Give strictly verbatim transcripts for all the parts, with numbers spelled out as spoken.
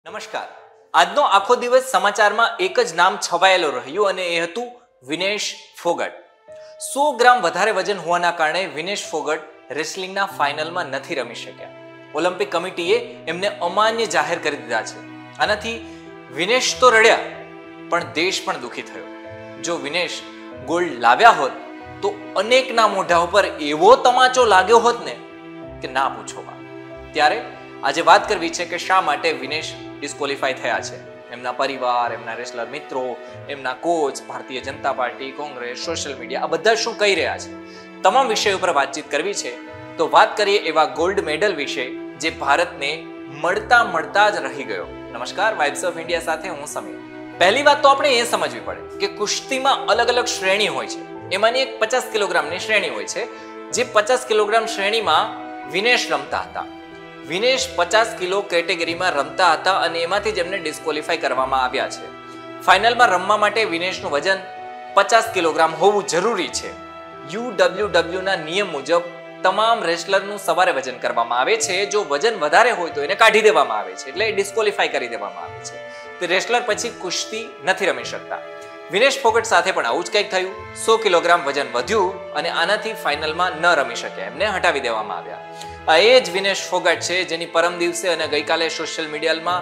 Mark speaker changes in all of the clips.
Speaker 1: નમસ્કાર. આજનો આખો દિવસ સમાચારમાં એક જ નામ છવાયેલો રહ્યું અને એ હતું વિનેશ ફોગટ. સો ગ્રામ વધારે વજન હોવાના કારણે વિનેશ ફોગટ રેસલિંગના ફાઇનલમાં નથી રમી શક્યા. ઓલિમ્પિક કમિટીએ એમને અમાન્ય જાહેર કરી દીધા છે. આનાથી વિનેશ તો રડ્યા પણ દેશ પણ દુઃખી થયો. જો વિનેશ ગોલ્ડ લાવ્યા હોત તો અનેકના મોઢા ઉપર એવો તમાચો લાગ્યો હોત ને કે ના પૂછો વાત. ત્યારે આજે વાત કરવી છે કે શા માટે વિનેશ ડિસ્કોલિફાય થયા છે. એમના પરિવાર, એમના રેસલર મિત્રો, એમના coach, Bharatiya Janata Party, Congress, social media આ બધા શું કહી રહ્યા છે, તમામ વિષયો ઉપર વાતચીત કરવી છે. તો વાત કરીએ એવા ગોલ્ડ મેડલ વિશે જે ભારતને મળતા મળતા જ રહી ગયો. નમસ્કાર, વાઇબ્સ ઓફ ઇન્ડિયા સાથે હું સમીર. પહેલી વાત તો આપણે એ સમજવી પડે કે કુસ્તીમાં અલગ અલગ શ્રેણી હોય છે. એમાંની એક પચાસ કિલોગ્રામની શ્રેણી હોય છે. જે પચાસ કિલોગ્રામ શ્રેણીમાં વિનેશ રમતા હતા. વિનેશ પચાસ કિલો કેટેગરીમાં રમતા હતા અને એમાંથી જ એમને ડિસ્કોલિફાય કરવામાં આવ્યા છે. ફાઇનલમાં રમવા માટે વિનેશનું વજન પચાસ કિલોગ્રામ હોવું જરૂરી છે. યુ ડબલ્યુ ડબલ્યુ ના નિયમ મુજબ તમામ રેસલરનું સવારે વજન કરવામાં આવે છે. જો વજન વધારે હોય તો એને કાઢી દેવામાં આવે છે, એટલે ડિસ્કોલિફાય કરી દેવામાં આવે છે. તે રેસલર પછી કુસ્તી નથી રમી શકતા. વિનેશ ફોગટ સાથે પણ આવું જ કંઈક થયું. સો કિલોગ્રામ વજન વધ્યું અને આનાથી ફાઇનલમાં ન રમી શક્યા, એમને હટાવી દેવામાં આવ્યા. આ એ જ વિનેશ ફોગટ છે જેની પરમ દિવસે અને ગઈકાલે સોશિયલ મીડિયામાં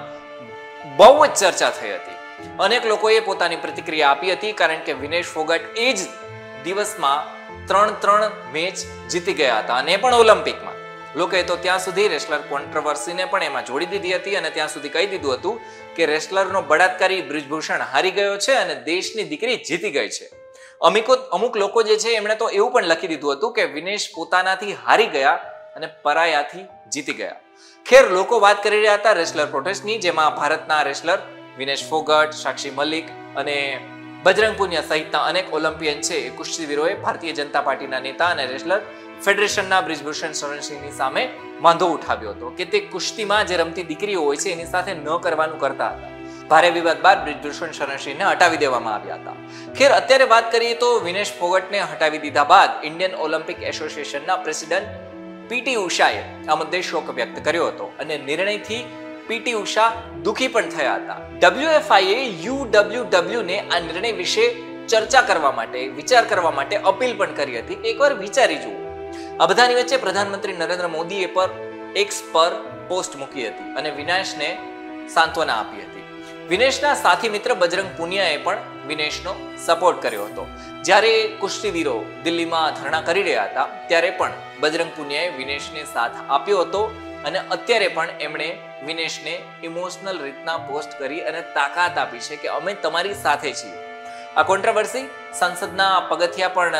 Speaker 1: બહુ જ ચર્ચા થઈ હતી. અનેક લોકોએ પોતાની પ્રતિક્રિયા આપી હતી, કારણ કે વિનેશ ફોગટ એ જ દિવસમાં ત્રણ ત્રણ મેચ જીતી ગયા હતા અને પણ ઓલિમ્પિકમાં. લોકોએ તો ત્યાં સુધી રેસલર કોન્ટ્રોવર્સીને પણ એમાં જોડી દીધી હતી અને ત્યાં સુધી કહી દીધું હતું કે રેસલરનો બળાત્કારી બ્રિજભૂષણ હારી ગયો છે અને દેશની દીકરી જીતી ગઈ છે. અમુક અમુક લોકો જે છે એમણે તો એવું પણ લખી દીધું હતું કે વિનેશ પોતાનાથી હારી ગયા અને પરાયાથી જીતી ગયા. ખેર, લોકો વાત કરી રહ્યા હતા રેસલર પ્રોટેસ્ટની, જેમાં ભારતના રેસલર વિનેશ ફોગટ, સાક્ષી મલિક અને બજરંગ પુનિયા સહિતના અનેક ઓલિમ્પિયન છે એ કુસ્તીવીરોએ ભારતીય જનતા પાર્ટીના નેતા અને રેસલર ફેડરેશનના બ્રિજભૂષણ શરણસિંહની સામે વાંધો ઉઠાવ્યો હતો કે તે કુસ્તીમાં જે રમતી દીકરીઓ હોય છે એની સાથે ન કરવાનું કરતા હતા. ભારે વિવાદ બાદ બ્રિજભૂષણ શરણસિંહને હટાવી દેવામાં આવ્યા હતા. ખેર, અત્યારે વાત કરીએ તો વિનેશ ફોગટને હટાવી દીધા બાદ ઇન્ડિયન ઓલિમ્પિક એસોસિએશનના પ્રેસિડેન્ટ પીટી ઉષાએ આ મુદ્દે શોક વ્યક્ત કર્યો હતો અને નિર્ણયથી પીટી ઉષા દુઃખી પણ થયા હતા. ડબ્લ્યુએફઆઈએ યુ ડબલ્યુ ડબલ્યુ ને આ નિર્ણય વિશે ચર્ચા કરવા માટે, વિચાર કરવા માટે અપીલ પણ કરી હતી કે એકવાર વિચારી જુઓ. આ બધાની વચ્ચે પ્રધાનમંત્રી નરેન્દ્ર મોદીએ પર એક્સ પર પોસ્ટ મૂકી હતી અને વિનેશને સાંત્વના આપી હતી. વિનેશના સાથી મિત્ર બજરંગ પુનિયાએ પણ વિનેશનો સપોર્ટ કર્યો હતો. જ્યારે કુસ્તીવીરો દિલ્હીમાં ધરણા કરી રહ્યા હતા ત્યારે પણ બજરંગ પુનિયાએ વિનેશને સાથ આપ્યો હતો અને અત્યારે પણ એમણે વિનેશને ઇમોશનલ રીતના પોસ્ટ કરી અને તાકાત આપી છે કે અમે તમારી સાથે છીએ. આ કોન્ટ્રોવર્સી સંસદના પગથિયા પણ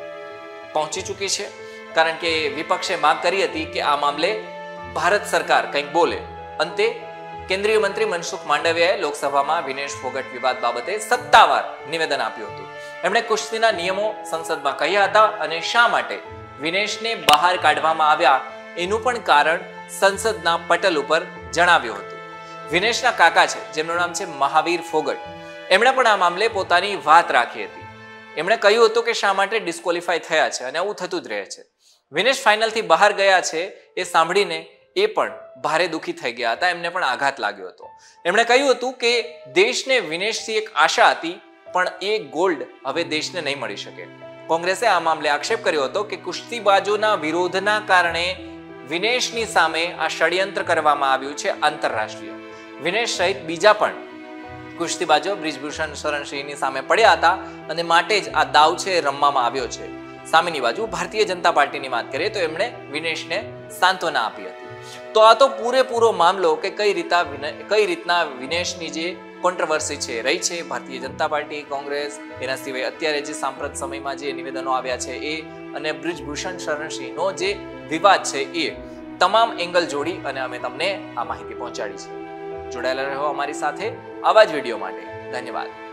Speaker 1: પહોંચી ચૂકી છે, કારણ કે વિપક્ષે માંગ કરી હતી કે આ મામલે ભારત સરકાર કંઈક બોલે. અંતે કેન્દ્રીય મંત્રી મનસુખ માંડવિયાએ લોકસભામાં વિનેશ ફોગટ વિવાદ બાબતે સત્તાવાર નિવેદન આપ્યું હતું. એમણે કુસ્તીના નિયમો સંસદમાં કહ્યા હતા અને શા માટે વિનેશને બહાર કાઢવામાં આવ્યા એનું પણ કારણ સંસદના પટલ ઉપર જણાવ્યું હતું. વિનેશના કાકા છે જેમનું નામ છે મહાવીર ફોગટ. એમણે પણ આ મામલે પોતાની વાત રાખી હતી. એમણે કહ્યું હતું કે શા માટે ડિસ્કોલિફાય થયા છે અને આવું થતું જ રહે છે. વિનેશ ફાઇનલથી બહાર ગયા છે એ સાંભળીને એ પણ ભારે દુઃખી થઈ ગયા હતા. એમને પણ આઘાત લાગ્યો હતો. એમણે કહ્યું હતું કે દેશને વિનેશથી એક આશા હતી, પણ એ ગોલ્ડ હવે દેશને નહીં મળી શકે. કોંગ્રેસે આ મામલે આક્ષેપ કર્યો હતો કે કુસ્તીબાજોના વિરોધના કારણે વિનેશની સામે આ ષડયંત્ર કરવામાં આવ્યું છે આંતરરાષ્ટ્રીય. વિનેશ સહિત બીજા પણ કુસ્તીબાજો બ્રિજભૂષણ શરણસિંહની સામે પડ્યા હતા અને માટે જ આ દાવ છે રમવામાં આવ્યો છે. સામેની બાજુ ભારતીય જનતા પાર્ટીની વાત કરીએ તો એમણે વિનેશને સાંત્વના આપી હતી. તો આ તો પૂરેપૂરો મામલો કે કઈ રીતના કઈ રીતના વિનેશની જે કોન્ટ્રોવર્સી છે રહી છે. ભારતીય જનતા પાર્ટી, કોંગ્રેસ, એના સિવાય અત્યારે જે સાંપ્રત સમયમાં જે નિવેદનો આવ્યા છે એ અને બ્રિજભૂષણ શરણસિંહનો જે વિવાદ છે એ તમામ એંગલ જોડી અને અમે તમને આ માહિતી પહોંચાડી છે. જોડાયેલા રહો અમારી સાથે આવા જ વિડીયો માટે. ધન્યવાદ.